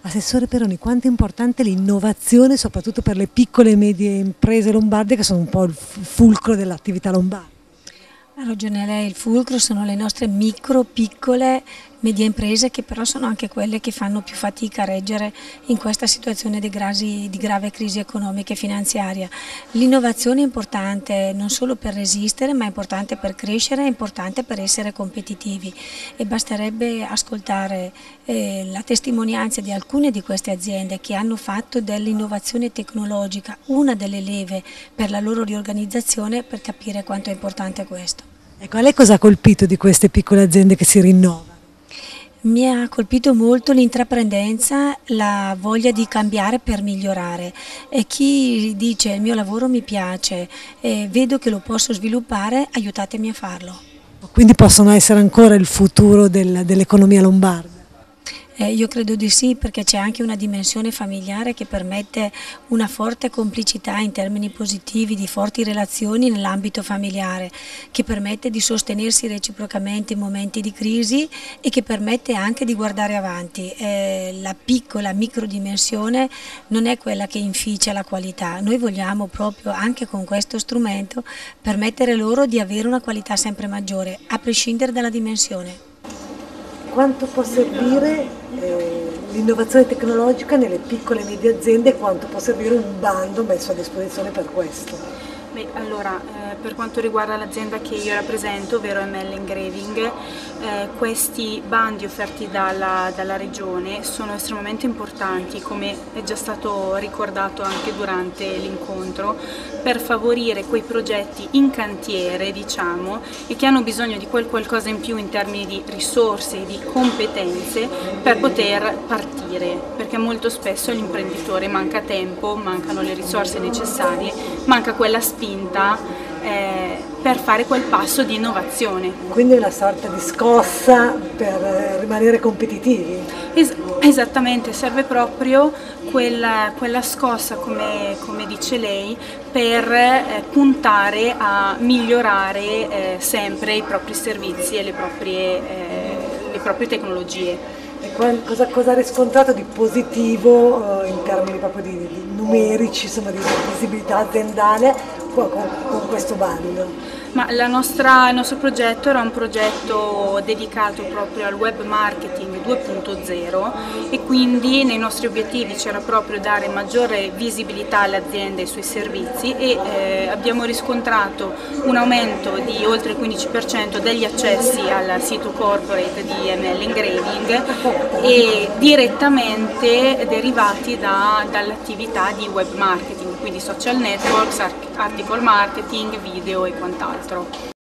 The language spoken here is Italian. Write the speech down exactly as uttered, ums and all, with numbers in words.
Assessore Peroni, quanto è importante l'innovazione soprattutto per le piccole e medie imprese lombarde che sono un po' il fulcro dell'attività lombarda? Ha ragione lei, il fulcro sono le nostre micro, piccole, medie imprese che però sono anche quelle che fanno più fatica a reggere in questa situazione di, grasi, di grave crisi economica e finanziaria. L'innovazione è importante non solo per resistere, ma è importante per crescere, è importante per essere competitivi e basterebbe ascoltare eh, la testimonianza di alcune di queste aziende che hanno fatto dell'innovazione tecnologica una delle leve per la loro riorganizzazione per capire quanto è importante questo. Ecco, a lei cosa ha colpito di queste piccole aziende che si rinnovano? Mi ha colpito molto l'intraprendenza, la voglia di cambiare per migliorare e chi dice il mio lavoro mi piace e vedo che lo posso sviluppare, aiutatemi a farlo. Quindi possono essere ancora il futuro del, dell'economia lombarda? Eh, io credo di sì, perché c'è anche una dimensione familiare che permette una forte complicità in termini positivi, di forti relazioni nell'ambito familiare, che permette di sostenersi reciprocamente in momenti di crisi e che permette anche di guardare avanti. Eh, la piccola microdimensione non è quella che inficia la qualità, noi vogliamo proprio anche con questo strumento permettere loro di avere una qualità sempre maggiore, a prescindere dalla dimensione. Quanto può servire eh, l'innovazione tecnologica nelle piccole e medie aziende e quanto può servire un bando messo a disposizione per questo? Beh, allora, eh, per quanto riguarda l'azienda che io rappresento, ovvero M L Engraving, eh, questi bandi offerti dalla, dalla Regione sono estremamente importanti, come è già stato ricordato anche durante l'incontro, per favorire quei progetti in cantiere, diciamo, e che hanno bisogno di quel qualcosa in più in termini di risorse, di competenze per poter partire, perché molto spesso all'imprenditore manca tempo, mancano le risorse necessarie, manca quella spinta eh, per fare quel passo di innovazione. Quindi è una sorta di scossa per eh, rimanere competitivi? Es esattamente, serve proprio quella, quella scossa, come, come dice lei, per eh, puntare a migliorare eh, sempre i propri servizi e le proprie, eh, le proprie tecnologie. E cosa, cosa ha riscontrato di positivo eh, in termini proprio di, di numerici, insomma, di visibilità aziendale con, con questo bando? Ma la nostra, il nostro progetto era un progetto dedicato proprio al web marketing due punto zero e quindi nei nostri obiettivi c'era proprio dare maggiore visibilità alle aziende e ai suoi servizi e eh, abbiamo riscontrato un aumento di oltre il quindici per cento degli accessi al sito corporate di M L Engraving e direttamente derivati da, dall'attività di web marketing, quindi social networks, article marketing, video e quant'altro.